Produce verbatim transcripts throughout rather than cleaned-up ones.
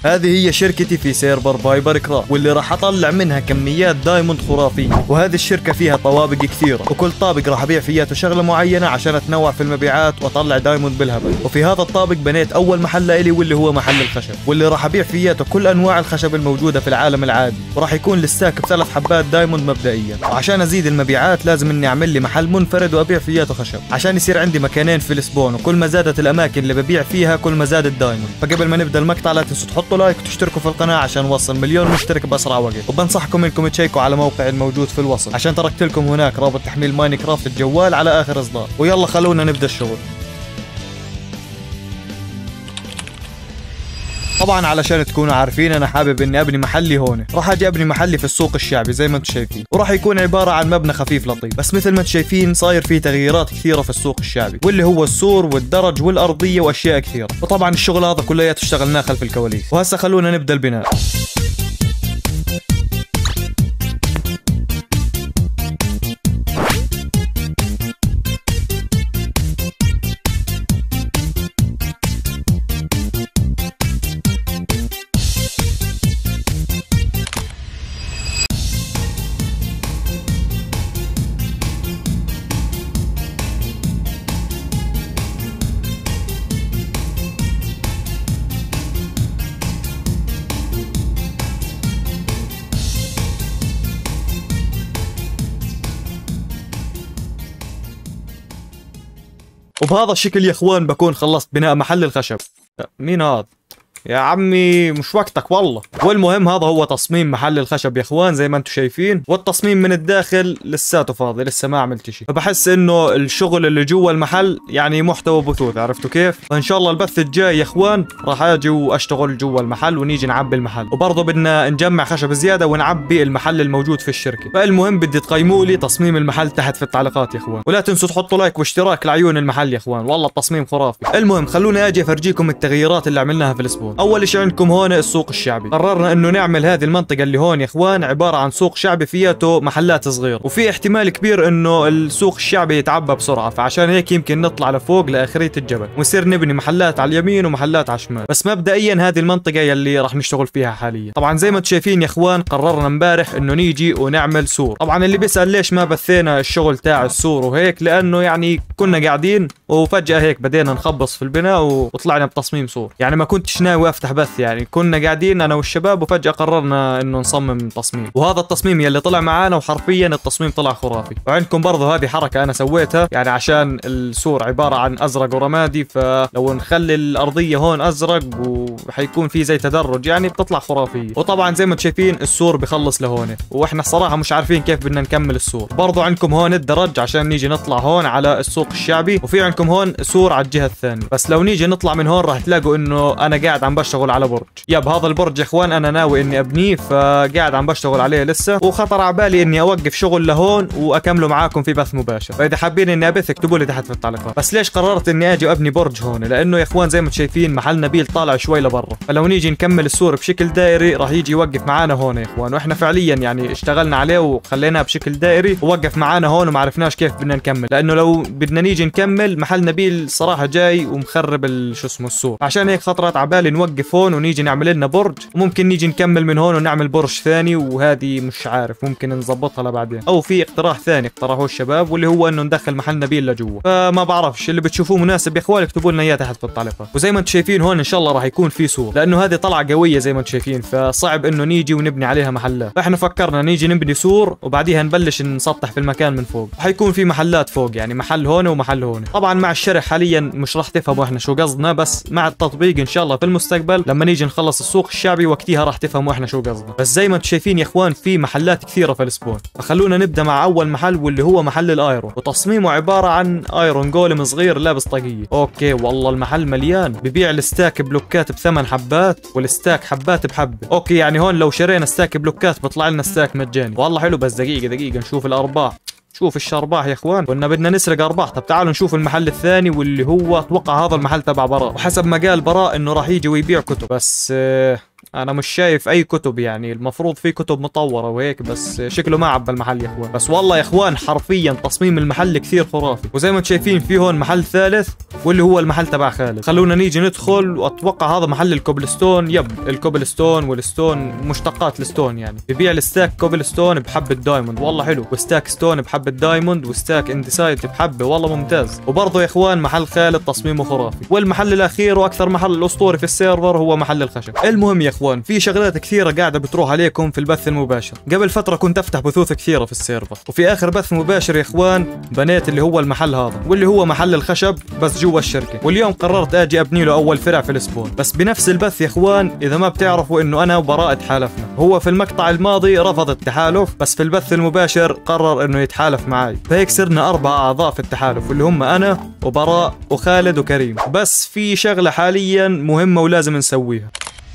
هذه هي شركتي في سيرفر فايبر كرافت، واللي راح اطلع منها كميات دايموند خرافيه. وهذه الشركه فيها طوابق كثيره، وكل طابق راح ابيع فياته شغله معينه عشان اتنوع في المبيعات واطلع دايموند بالهبل. وفي هذا الطابق بنيت اول محل لي واللي هو محل الخشب، واللي راح ابيع فياته كل انواع الخشب الموجوده في العالم العادي، وراح يكون الستاك بثلاث حبات دايموند مبدئيا. وعشان ازيد المبيعات لازم اني اعمل لي محل منفرد وابيع فياته خشب عشان يصير عندي مكانين في السبون، وكل ما زادت الاماكن اللي ببيع فيها كل ما زاد الدايموند. فقبل ما نبدا المقطع لا تنسوا تحطوا لايك وتشتركوا في القناه عشان نوصل مليون مشترك باسرع وقت. وبنصحكم انكم تشيكوا على موقعي الموجود في الوصف عشان تركت لكم هناك رابط تحميل ماينكرافت الجوال على اخر اصدار. ويلا خلونا نبدا الشغل. طبعا علشان تكونوا عارفين انا حابب اني ابني محلي هون، راح اجي ابني محلي في السوق الشعبي زي ما انتم شايفين، وراح يكون عباره عن مبنى خفيف لطيف. بس مثل ما انتم شايفين صاير فيه تغييرات كثيره في السوق الشعبي، واللي هو السور والدرج والارضيه واشياء كثيره. وطبعا الشغل هذا كلياته اشتغلناه خلف الكواليس. وهسه خلونا نبدا البناء. وبهذا الشكل يا اخوان بكون خلصت بناء محل الخشب. مين هذا؟ يا عمي مش وقتك والله. والمهم هذا هو تصميم محل الخشب يا اخوان زي ما انتم شايفين، والتصميم من الداخل لساته فاضي، لسه ما عملت شيء. فبحس انه الشغل اللي جوا المحل يعني محتوى بثوث، عرفتوا كيف؟ فان شاء الله البث الجاي يا اخوان راح اجي واشتغل جوا المحل ونيجي نعبي المحل، وبرضه بدنا نجمع خشب زياده ونعبي المحل الموجود في الشركه. فالمهم بدي تقيموا لي تصميم المحل تحت في التعليقات يا اخوان، ولا تنسوا تحطوا لايك واشتراك لعيون المحل يا اخوان، والله التصميم خرافي. المهم خلوني اجي افرجيكم التغييرات اللي عملناها في الاسبوع. اول شيء عندكم هون السوق الشعبي، قررنا انه نعمل هذه المنطقه اللي هون يا اخوان عباره عن سوق شعبي فياته محلات صغيره، وفي احتمال كبير انه السوق الشعبي يتعبى بسرعه، فعشان هيك يمكن نطلع لفوق لاخريه الجبل ونصير نبني محلات على اليمين ومحلات على الشمال. بس مبدئيا هذه المنطقه يلي راح نشتغل فيها حاليا. طبعا زي ما انتم شايفين يا اخوان قررنا امبارح انه نيجي ونعمل سور. طبعا اللي بيسال ليش ما بثينا الشغل تاع السور وهيك، لانه يعني كنا قاعدين وفجاه هيك بدينا نخبص في البناء وطلعنا بتصميم سور. يعني ما كنتش ناوي افتح بث، يعني كنا قاعدين انا والشباب وفجأة قررنا انه نصمم تصميم، وهذا التصميم يلي طلع معانا وحرفيا التصميم طلع خرافي. وعندكم برضه هذه حركة انا سويتها، يعني عشان السور عبارة عن ازرق ورمادي، فلو نخلي الارضية هون ازرق وحيكون في زي تدرج يعني بتطلع خرافية. وطبعا زي ما انتم شايفين السور بخلص لهون، واحنا الصراحة مش عارفين كيف بدنا نكمل السور. برضه عندكم هون الدرج عشان نيجي نطلع هون على السوق الشعبي، وفي عندكم هون سور على الجهة الثانية. بس لو نيجي نطلع من هون راح تلاقوا انه انا قاعد عم بشتغل على برج. يب هذا البرج يا اخوان انا ناوي اني ابنيه، فقاعد عم بشتغل عليه لسه، وخطر على بالي اني اوقف شغل لهون واكمله معاكم في بث مباشر. فاذا حابين اني ابث اكتبوا لي تحت في التعليقات. بس ليش قررت اني اجي وابني برج هون؟ لانه يا اخوان زي ما انتم شايفين محل نبيل طالع شوي لبرا، فلو نيجي نكمل السور بشكل دائري راح يجي يوقف معانا هون يا اخوان. واحنا فعليا يعني اشتغلنا عليه وخليناه بشكل دائري ووقف معانا هون وما عرفناش كيف بدنا نكمل، لانه لو بدنا نيجي نكمل محل نبيل صراحه جاي ومخرب شو اسمه السور. عشان هيك خطرت على بالي نوقف هون ونيجي نعمل لنا برج، وممكن نيجي نكمل من هون ونعمل برج ثاني، وهذه مش عارف ممكن نظبطها لبعدين، او في اقتراح ثاني اقترحوه الشباب واللي هو انه ندخل محل نبيل لجوا. فما بعرفش اللي بتشوفوه مناسب يا اخوان اكتبوا لنا اياه تحت في التعليقات. وزي ما انتم شايفين هون ان شاء الله راح يكون في سور، لانه هذه طلعه قويه زي ما انتم شايفين، فصعب انه نيجي ونبني عليها محلات. فاحنا فكرنا نيجي نبني سور وبعديها نبلش نسطح في المكان من فوق، وحيكون في محلات فوق يعني محل هون ومحل هون. طبعا مع الشرح حاليا مش راح تفهموا احنا شو قصدنا، بس مع التطبيق ان شاء الله في المستقبل لما نيجي نخلص السوق الشعبي وقتها راح تفهموا احنا شو قصدنا. بس زي ما انتم شايفين يا اخوان في محلات كثيره في السبون، فخلونا نبدا مع اول محل واللي هو محل الايرون، وتصميمه عباره عن ايرون جولم صغير لابس طاقيه. اوكي والله المحل مليان، ببيع الستاك بلوكات بثمان حبات والستاك حبات بحبه. اوكي يعني هون لو شرينا ستاك بلوكات بيطلع لنا ستاك مجاني، والله حلو. بس دقيقه دقيقه نشوف الارباح. شوف الشرباح يا اخوان، كنا بدنا نسرق ارباح. طب تعالوا نشوف المحل الثاني واللي هو اتوقع هذا المحل تبع براء، وحسب ما قال براء انه راح يجي ويبيع كتب. بس اه انا مش شايف اي كتب، يعني المفروض في كتب مطوره وهيك، بس شكله ما عبى المحل يا اخوان. بس والله يا اخوان حرفيا تصميم المحل كثير خرافي. وزي ما انتم شايفين في هون محل ثالث واللي هو المحل تبع خالد. خلونا نيجي ندخل، واتوقع هذا محل الكوبلستون. يب الكوبلستون والستون مشتقات الستون، يعني ببيع الستاك كوبلستون بحبه دايموند، والله حلو، وستاك ستون بحبه دايموند، وستاك اندسايت بحبه، والله ممتاز. وبرضه يا اخوان محل خالد تصميمه خرافي. والمحل الاخير واكثر محل اسطوري في السيرفر هو محل الخشب. المهم يا اخوان في شغلات كثيره قاعده بتروح عليكم في البث المباشر. قبل فتره كنت افتح بثوث كثيره في السيرفر، وفي اخر بث مباشر يا اخوان بنيت اللي هو المحل هذا، واللي هو محل الخشب بس جوا الشركه. واليوم قررت اجي ابني له اول فرع في السبون. بس بنفس البث يا اخوان اذا ما بتعرفوا انه انا وبراء تحالفنا. هو في المقطع الماضي رفض التحالف، بس في البث المباشر قرر انه يتحالف معي، فهيك صرنا اربع اعضاء في التحالف، واللي هم انا وبراء وخالد وكريم. بس في شغله حاليا مهمه ولازم نسويها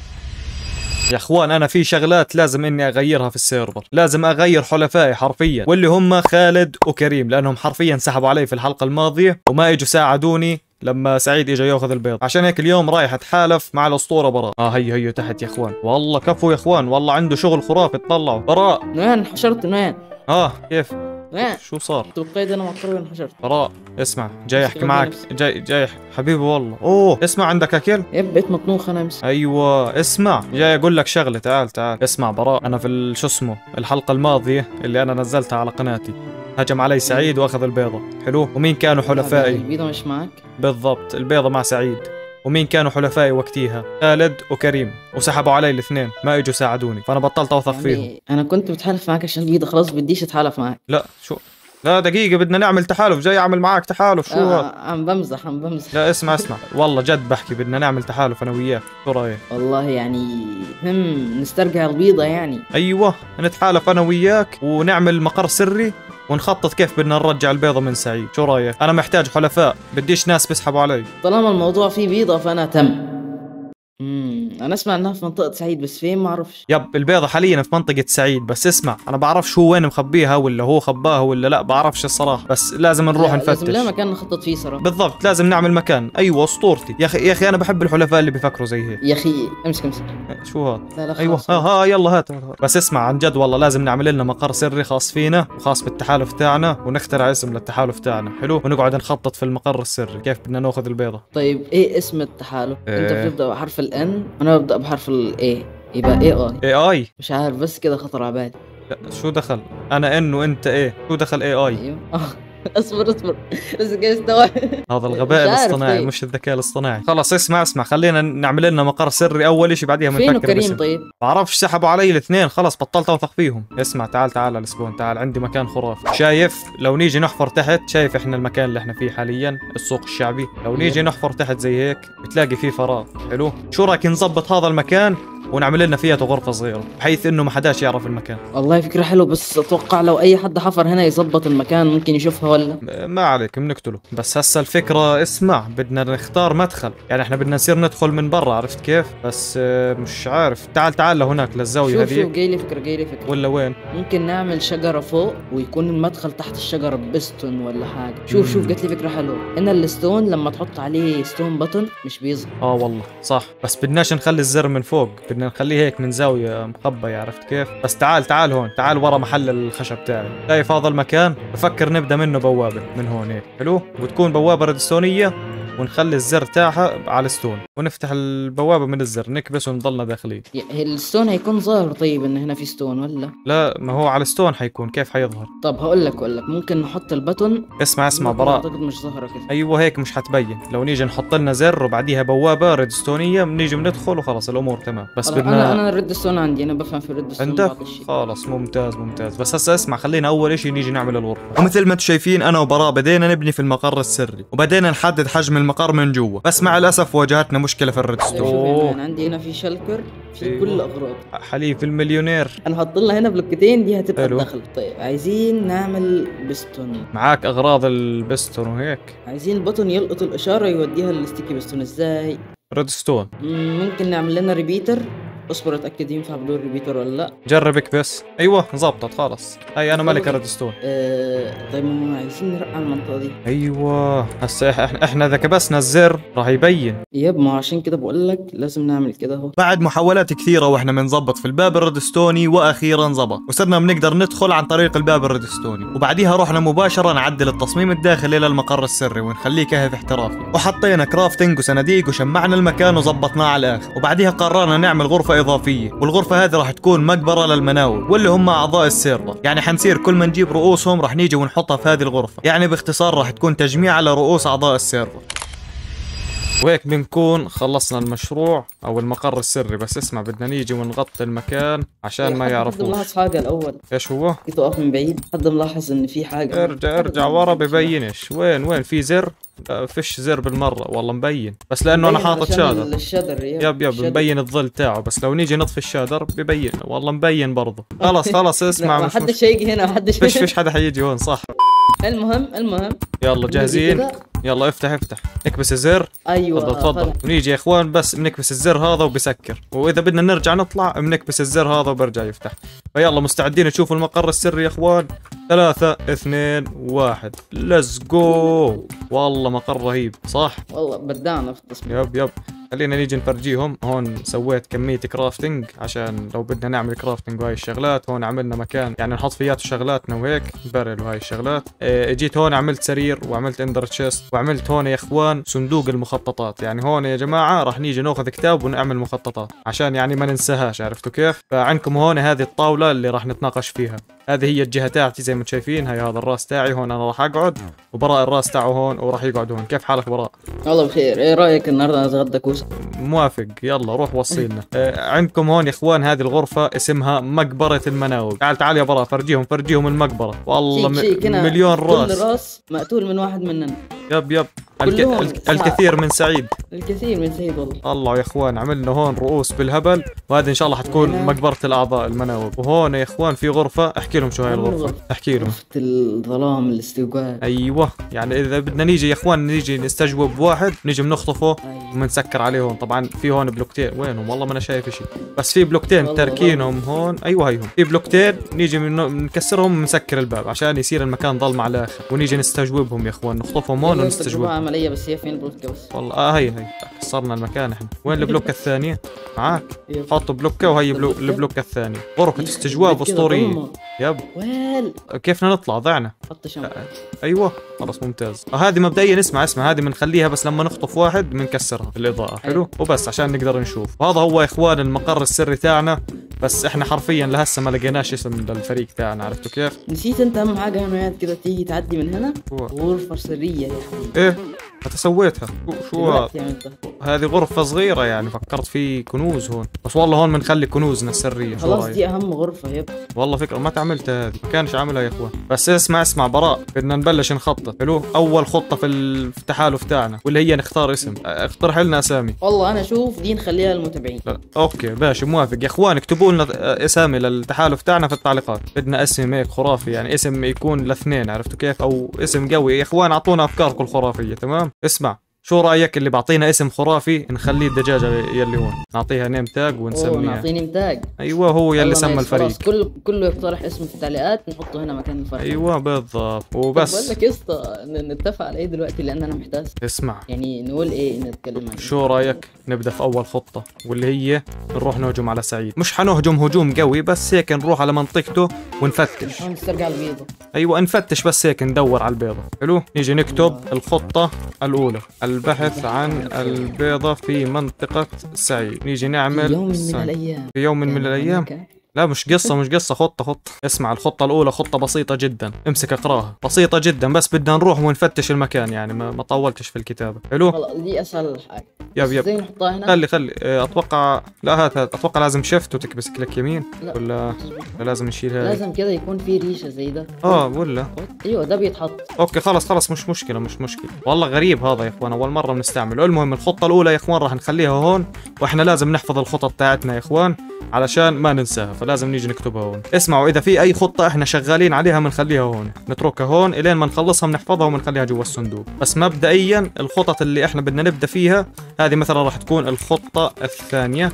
يا اخوان. انا في شغلات لازم اني اغيرها في السيرفر، لازم اغير حلفائي حرفيا، واللي هم خالد وكريم، لانهم حرفيا سحبوا علي في الحلقه الماضيه وما اجوا ساعدوني لما سعيد اجى ياخذ البيض. عشان هيك اليوم رايح اتحالف مع الاسطوره براء. اه هي هي تحت يا اخوان، والله كفو يا اخوان، والله عنده شغل خرافي. تطلعوا براء وين حشرت وين؟ اه كيف؟ وين؟ شو صار؟ توقيت انا مطر وين حشرت؟ براء اسمع، جاي احكي معك، جاي جاي حبيبي والله. اوه اسمع، عندك اكل؟ يب بقيت مطنوخ انا امس. ايوه اسمع، جاي اقول لك شغله. تعال تعال اسمع براء، انا في شو اسمه الحلقه الماضيه اللي انا نزلتها على قناتي هجم علي سعيد واخذ البيضه. حلو، ومين كانوا حلفائي؟ البيضه مش معك؟ بالضبط البيضه مع سعيد. ومين كانوا حلفائي وقتيها؟ خالد وكريم، وسحبوا علي الاثنين ما اجوا ساعدوني، فانا بطلت اوثق يعني فيهم. انا كنت بتحالف معك عشان البيضه، خلاص بديش اتحالف معك. لا شو، لا دقيقة بدنا نعمل تحالف، جاي اعمل معك تحالف. شو آه هاد؟ عم بمزح عم بمزح. لا اسمع اسمع والله جد بحكي، بدنا نعمل تحالف انا وياك، شو رايك؟ والله يعني هم نسترجع البيضه يعني. ايوه نتحالف انا وياك ونعمل مقر سري ونخطط كيف بدنا نرجع البيضة من سعيد. شو رايك؟ انا محتاج حلفاء، بديش ناس بيسحبوا علي. طالما الموضوع فيه بيضه فانا تم. امم انا اسمع انها في منطقه سعيد، بس فين ما اعرفش. يب البيضة حاليا في منطقة سعيد، بس اسمع انا بعرفش هو وين مخبيها، ولا هو خباها ولا لا، بعرفش الصراحة، بس لازم نروح لا نفتش. لازم لها مكان نخطط فيه صراحه. بالضبط لازم نعمل مكان. ايوه اسطورتي يا اخي، يا اخي انا بحب الحلفاء اللي بيفكروا زي هيك. يا اخي امسك امسك. شو هذا؟ لا لا ايوه خلاص. ها ها يلا هات هات. بس اسمع عن جد والله لازم نعمل لنا مقر سري خاص فينا وخاص بالتحالف تاعنا، ونخترع اسم للتحالف تاعنا. حلو، ونقعد نخطط في المقر السري كيف بدنا ناخذ البيضة. طيب ايه اسم التحالف؟ إيه. انت بتبدا بحرف الان وانا ببدا بحرف الاي، يبقى اي اي. اي اي؟ مش عارف بس كده خطر على بالي. لا شو دخل؟ انا ان وانت ايه، شو دخل اي اي؟ ايوه اصبر اصبر بس كده استوعب. هذا الغباء مش عارف الاصطناعي طيب. مش الذكاء الاصطناعي. خلص اسمع اسمع خلينا نعمل لنا مقر سري اول شيء، بعديها فينه بنفكر كريم باسم. طيب؟ بعرفش سحبوا علي الاثنين، خلص بطلت اوثق فيهم. اسمع تعال تعال على السبون، تعال عندي مكان خرافي. شايف لو نيجي نحفر تحت، شايف احنا المكان اللي احنا فيه حاليا السوق الشعبي، لو نيجي نحفر تحت زي هيك بتلاقي فيه فراغ. حلو، شو رايك نظبط هذا المكان ونعمل لنا فيها غرفة صغيرة بحيث انه ما حداش يعرف المكان. والله فكرة حلوة، بس اتوقع لو اي حد حفر هنا يظبط المكان ممكن يشوفها ولا؟ ما عليك بنقتله. بس هسه الفكرة اسمع، بدنا نختار مدخل، يعني احنا بدنا نصير ندخل من برا، عرفت كيف؟ بس اه مش عارف. تعال تعال لهناك للزاوية شوف هذيك. شوف جاي لي فكرة جاي لي فكرة. ولا وين؟ ممكن نعمل شجرة فوق ويكون المدخل تحت الشجرة بستون ولا حاجة. شوف مم. شوف جات لي فكرة حلوة. هنا الستون لما تحط عليه ستون بutton مش بيظهر. اه والله صح، بس بدناش نخلي الزر من فوق، بدنا نخليه هيك من زاوية مخبية، عرفت كيف؟ بس تعال تعال هون، تعال ورا محل الخشب تاعي. شايف هذا المكان؟ بفكر نبدا منه بوابة من هون هيك. حلو، وتكون بوابة ريدستونية، ونخلي الزر تاعها على الستون، ونفتح البوابة من الزر، نكبس ونضلنا داخلين. يعني الستون هيكون ظاهر طيب ان هنا في ستون ولا؟ لا ما هو على الستون حيكون، كيف حيظهر؟ طب هقول لك هقول لك ممكن نحط البتون. اسمع اسمع براء، اعتقد مش ظاهرة كده. ايوه هيك مش حتبين. لو نيجي نحط لنا زر وبعديها بوابة ريدستونية بنيجي بندخل وخلاص الامور تمام. بس بدنا انا انا الريد ستون عندي، انا بفهم في الريد ستون. عندك؟ خلاص ممتاز ممتاز. بس هسه اسمع، خلينا اول اشي نيجي نعمل الغرفة. ومثل ما انتم شايفين انا وبراء بدينا نبني في المقر السري، وبدينا نحدد حجم المقر من جوا، بس مع الاسف واجهتنا مشكلة في الريدستون. شوف انا عندي هنا في شلكر في أيوة. كل الاغراض. حليف المليونير. هنحط لنا هنا بلوكتين، دي هتبقى حلو. الدخل. طيب عايزين نعمل بستون. معاك اغراض البستون وهيك؟ عايزين البطن يلقط الاشاره يوديها للستيكي بستون. ازاي؟ ريدستون. مم، ممكن نعمل لنا ريبيتر اصبر اتاكد ينفع بدون ريبيتر ولا لا. جربك بس. ايوه زبطت خلص. اي انا ملك الريدستون. آه طيب ما عايزين نرقع المنطقه دي. ايوه هسه احنا احنا اذا كبسنا الزر راح يبين. يب ما عشان كده بقول لك لازم نعمل كده اهو. بعد محاولات كثيره واحنا بنظبط في الباب الريدستوني واخيرا زبط وصرنا بنقدر ندخل عن طريق الباب الريدستوني، وبعديها رحنا مباشره نعدل التصميم الداخلي للمقر السري ونخليه كهف احترافي، وحطينا كرافتنج وصناديق وشمعنا المكان وظبطناه على الاخر، وبعديها قررنا نعمل غرفه اضافيه، والغرفه هذه راح تكون مقبره للمناوب واللي هم اعضاء السيرفر، يعني حنصير كل ما نجيب رؤوسهم راح نيجي ونحطها في هذه الغرفه، يعني باختصار راح تكون تجميع على رؤوس اعضاء السيرفر. وهيك بنكون خلصنا المشروع او المقر السري. بس اسمع بدنا نيجي ونغطي المكان عشان ما يعرفوش. حد ملاحظ حاجه الاول. ايش هو؟ كنت واقف من بعيد، حد ملاحظ ان في حاجه. ارجع ارجع ورا ببينش. وين وين في زر؟ لا فيش زر بالمره والله مبين، بس لانه انا حاطط شادر. الشادر يب يب يب مبين الظل تاعه، بس لو نيجي نطفي الشادر ببين والله مبين برضه. خلص خلص اسمع. ما حدش هيجي هنا، ما حدش فيش فيش حدا حيجي هون صح. المهم المهم يلا جاهزين؟ يلا افتح افتح اكبس الزر. ايوه تفضل تفضل. ونيجي يا اخوان بس بنكبس الزر هذا وبسكر، واذا بدنا نرجع نطلع بنكبس الزر هذا وبرجع يفتح. فيلا مستعدين نشوف المقر السري يا اخوان؟ ثلاثة اثنين واحد ليتس جو. والله مقر رهيب صح؟ والله بدعنا في التصميم. يب يب خلينا نيجي نفرجيهم. هون سويت كمية كرافتنج عشان لو بدنا نعمل كرافتنج وهاي الشغلات. هون عملنا مكان يعني نحط فياته شغلاتنا وهيك بارل وهاي الشغلات. اه اجيت هون عملت سرير وعملت اندر تشيست، وعملت هون يا اخوان صندوق المخططات. يعني هون يا جماعة راح نيجي ناخذ كتاب ونعمل مخططات عشان يعني ما ننساهاش. عرفتوا كيف؟ فعندكم هون هذه الطاولة اللي راح نتناقش فيها. هذه هي الجهة تاعتي زي ما انتم شايفين. هاي هذا الراس تاعي هون انا راح اقعد، وبراء الراس تاعه هون وراح يقعد هون. كيف حالك براء؟ والله بخير. ايه رايك النهارده نتغدى كوسه؟ موافق يلا روح وصيلنا. آه عندكم هون يا اخوان هذه الغرفة اسمها مقبرة المناوب. تعال تعال يا براء فرجيهم فرجيهم المقبرة. والله شيك شيك مليون راس. كل راس مقتول من واحد مننا. يب يب الك... الك... الكثير من سعيد. الكثير من سعيد والله. الله يا اخوان عملنا هون رؤوس بالهبل، وهذه ان شاء الله حتكون هنا مقبرة الاعضاء المناوب. وهون يا اخوان في غرفة. احكي لهم شو هاي الغرفة. احكي لهم. غرفة الظلام الاستوقاف. ايوه يعني اذا بدنا نيجي يا اخوان نيجي نستجوب بواحد نيجي بنخطفه. أيوة. ومنسكر عليه هون. طبعا في هون بلوكتين. وينهم والله ما انا شايف شيء، بس في بلوكتين تركينهم هون. ايوه هيهم في بلوكتين نيجي نكسرهم ونسكر الباب عشان يصير المكان ضلمة على الاخر، ونيجي نستجوبهم يا اخوان نخطفهم هون ونستجوبهم. عملية بس هي فين البلوكة بس؟ والله اه هي هي كسرنا المكان احنا. وين البلوكة الثانية؟ معاك حطوا بلوكة وهي بلو... البلوكة الثانية. غرفة استجواب اسطورية. يب ويل كيف نطلع ضعنا. حط شمع. ايوه خلص ممتاز. آه هذه مبدئيا اسمع اسمع هذه بنخليها بس لما نخطف واحد بنكسرها الاضاءة. حلو وبس عشان نقدر نشوف. وهذا هو يا اخوان المقر السري تاعنا، بس احنا حرفيا لهسه ما لقيناش اسم للفريق تاعنا. عرفتوا كيف؟ نسيت انت اهم حاجة هنا كده تيجي تعدي من هنا. غرفة سرية يا حبيبي. ايه انت سويتها. شو هذه غرفة صغيرة يعني فكرت في كنوز هون، بس والله هون بنخلي كنوزنا السرية. خلاص دي اهم غرفة يب. والله فكرة ما تعملت هذه ما كانش عاملها يا اخوان. بس اسمع اسمع براء بدنا نبلش نخطط. حلو اول خطة في التحالف تاعنا واللي هي نختار اسم. اقترح لنا اسامي. والله انا اشوف دي نخليها للمتابعين. لا. اوكي باشا موافق يا اخوان. اكتبوا لنا اسامي للتحالف تاعنا في التعليقات. بدنا اسم هيك خرافي يعني اسم يكون لاثنين. عرفتوا كيف؟ او اسم قوي يا اخوان. اعطونا افكاركم الخرافية. تمام اسمع شو رايك اللي بعطينا اسم خرافي نخليه الدجاجه يلي هون نعطيها نيم تاج ونسميها. نعطيه نيم تاج. ايوه هو يلي سمى الفريق. خلاص كل كله يقترح اسم في التعليقات نحطه هنا مكان الفريق. ايوه بالضبط. وبس بقول لك يا اسطى نتفق على ايه دلوقتي لان انا محتاس. اسمع يعني نقول ايه نتكلم عن شو رايك نبدا في اول خطه واللي هي نروح نهجم على سعيد. مش حنهجم هجوم قوي بس هيك نروح على منطقته ونفتش. نسترجع البيضه. ايوه نفتش بس هيك ندور على البيضه. حلو نيجي نكتب الخطه الاولى البحث عن البيضة في منطقة سعيد. نيجي نعمل في يوم من الأيام. في يوم من الأيام. لا مش قصة مش قصة خطة خطة. اسمع الخطة الأولى خطة بسيطة جدا. امسك اقراها. بسيطة جدا بس بدنا نروح ونفتش المكان يعني ما, ما طولتش في الكتابة. حلو خلاص دي أسهل حاجة. يب يب زي نحطها هنا. خلي خلي أتوقع لا هات أتوقع لازم شيفت وتكبس كليك يمين. لا. ولا لازم نشيل هاي. لازم كذا يكون في ريشة زي ده. اه ولا ايوه ده بيتحط. اوكي خلص خلص مش مشكلة مش مشكلة. والله غريب هذا يا اخوان اول مرة بنستعمله. المهم الخطة الأولى يا اخوان راح نخليها هون، واحنا لازم نحفظ الخطط تاعتنا يا اخوان علشان ما ننساها، فلازم نيجي نكتبها هون. اسمعوا اذا في اي خطة احنا شغالين عليها بنخليها هون، نتركها هون الين ما نخلصها بنحفظها وبنخليها جوا الصندوق. بس مبدئيا الخطط اللي احنا بدنا نبدا فيها هذه مثلا راح تكون الخطة الثانية.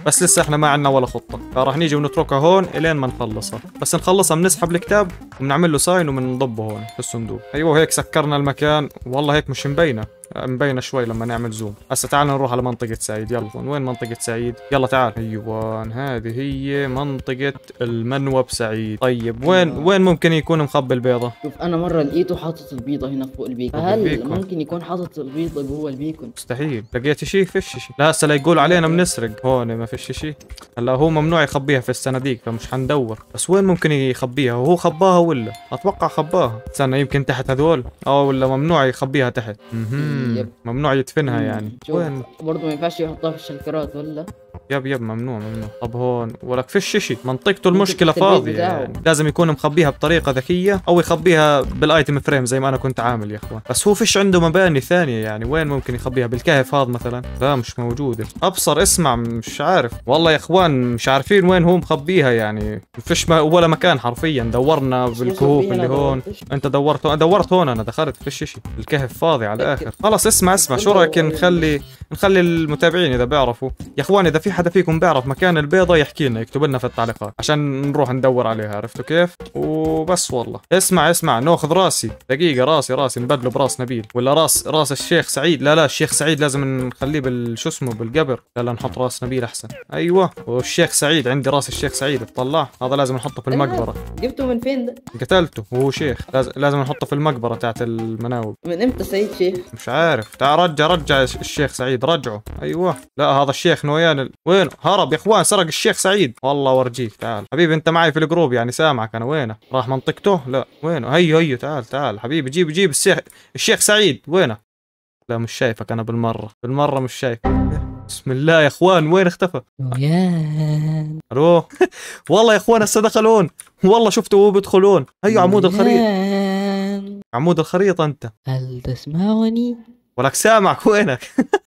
بس لسه احنا ما عندنا ولا خطة، فراح نيجي ونتركها هون الين ما نخلصها. بس نخلصها بنسحب الكتاب وبنعمل له ساين وبنضبه هون في الصندوق. ايوه هيك سكرنا المكان. والله هيك مش مبينة، مبينة شوي لما نعمل زوم. هسه تعال نروح على منطقة سعيد. يلا وين منطقة سعيد؟ يلا تعال. ايوه هذه هي منطقة المنوب سعيد. طيب وين وين ممكن يكون مخبي البيضة؟ شوف انا مره لقيته حاطط البيضه هنا فوق البيكون، فوق هل البيكون. ممكن يكون حاطط البيضه جوه البيكون؟ مستحيل. لقيت شيء؟ فيش شيء. لا هسه لا يقول علينا بنسرق. هون ما فيش شيء. هلا هو ممنوع يخبيها في الصناديق فمش حندور. بس وين ممكن يخبيها؟ وهو خباها ولا؟ اتوقع خباها. استنى يمكن تحت هذول، او ولا ممنوع يخبيها تحت. مهم. يب. ممنوع يدفنها مم. يعني. شوف وين؟ برضه ما ينفعش يحطها في الشنكرات ولا؟ يب يب ممنوع ممنوع. طب هون ولك فيش شيء. منطقته ممكن المشكلة تحت البيت فاضية بتاعه. يعني. لازم يكون مخبيها بطريقة ذكية او يخبيها بالايتم فريم زي ما انا كنت عامل يا اخوان. بس هو فيش عنده مباني ثانية يعني. وين ممكن يخبيها؟ بالكهف هذا مثلا؟ لا مش موجودة. ابصر اسمع مش عارف والله يا اخوان، مش عارفين وين هو مخبيها يعني. فيش ما ولا مكان حرفيا. دورنا بس بالكهوف مخبيها اللي أنا هون. دورتش. انت دورت دورت هون، انا دخلت فيش شيء. الكهف فاضي على الاخر. خلص اسمع اسمع، شو رايك نخلي نخلي المتابعين اذا بيعرفوا يا اخوان، اذا في حدا فيكم بيعرف مكان البيضة يحكي لنا، يكتب لنا في التعليقات عشان نروح ندور عليها. عرفتوا كيف؟ وبس والله. اسمع اسمع، ناخذ راسي دقيقة. راسي راسي نبدله براس نبيل ولا راس راس الشيخ سعيد. لا لا الشيخ سعيد لازم نخليه بالشو اسمه بالقبر. لا لا نحط راس نبيل احسن. ايوه والشيخ سعيد عندي راس الشيخ سعيد اطلع، هذا لازم نحطه في المقبرة. جبته من فين ده؟ قتلته وهو شيخ. لازم لازم نحطه في المقبرة تاعت المناوب. من امتى سعيد شيخ؟ مش عارف. تعال رجع رجع الشيخ سعيد رجعه. ايوه لا هذا الشيخ نويان ال... وين هرب يا اخوان؟ سرق الشيخ سعيد. والله ورجيك. تعال حبيبي انت معي في الجروب يعني سامعك انا. وينه؟ راح منطقته؟ لا وينه؟ هيو هيو تعال تعال حبيبي جيب جيب الشيخ الشيخ سعيد. وينه؟ لا مش شايفك انا بالمرة بالمرة مش شايف. بسم الله يا اخوان وين اختفى؟ نويان الو والله يا اخوان هسه دخلون. والله شفته وهو بيدخلون. هيو عمود الخريطة. نويان. عمود الخريطة انت. هل تسمعني؟ ولك سامعك. وينك؟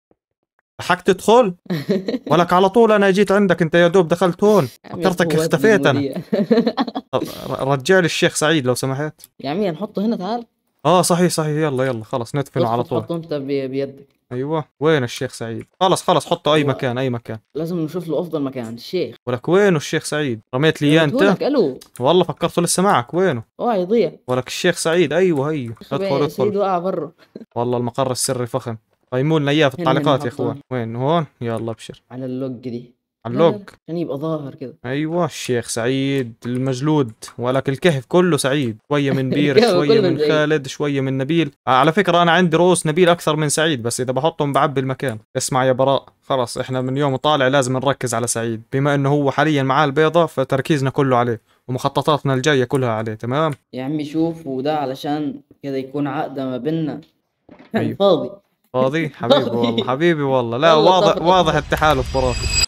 حق تدخل؟ ولك على طول انا جيت عندك انت يا دوب دخلت هون. فكرتك اختفيت انا. طب رجع لي الشيخ سعيد لو سمحت. يا عمي هنحطه هنا تعال. اه صحيح صحيح. يلا يلا خلص ندفنه على طول. حطه انت بي- بيدك. ايوه وين الشيخ سعيد؟ خلص خلص حطه اي هو- مكان اي مكان. لازم نشوف له افضل مكان. الشيخ ولك وينه الشيخ سعيد؟ رميت لي اياه انت؟ هونك الو. والله فكرته لسه معك. وينه؟ اوعى يضيع. ولك الشيخ سعيد. ايوه هي ادخل سعيد ادخل. وقع برا. والله المقر السري فخم. قيموا لنا اياه في هنا- هنا التعليقات يا حطوه. اخوان. وين؟ هون. يلا ابشر. على اللوج دي. على لا، لا، اللوج. عشان يبقى ظاهر كده. ايوه الشيخ سعيد المجلود. ولك الكهف كله سعيد. شويه من بير الكهف شويه كله من سعيد. خالد شويه من نبيل. على فكره انا عندي رؤوس نبيل اكثر من سعيد، بس اذا بحطهم بعبي المكان. اسمع يا براء، خلاص احنا من يوم طالع لازم نركز على سعيد بما انه هو حاليا معاه البيضه، فتركيزنا كله عليه ومخططاتنا الجايه كلها عليه. تمام يا عمي شوف، وده علشان كده يكون عقدة ما بيننا. أيوة. فاضي. فاضي حبيبي والله حبيبي والله. لا والله واضح طفرة. واضح التحالف وراك.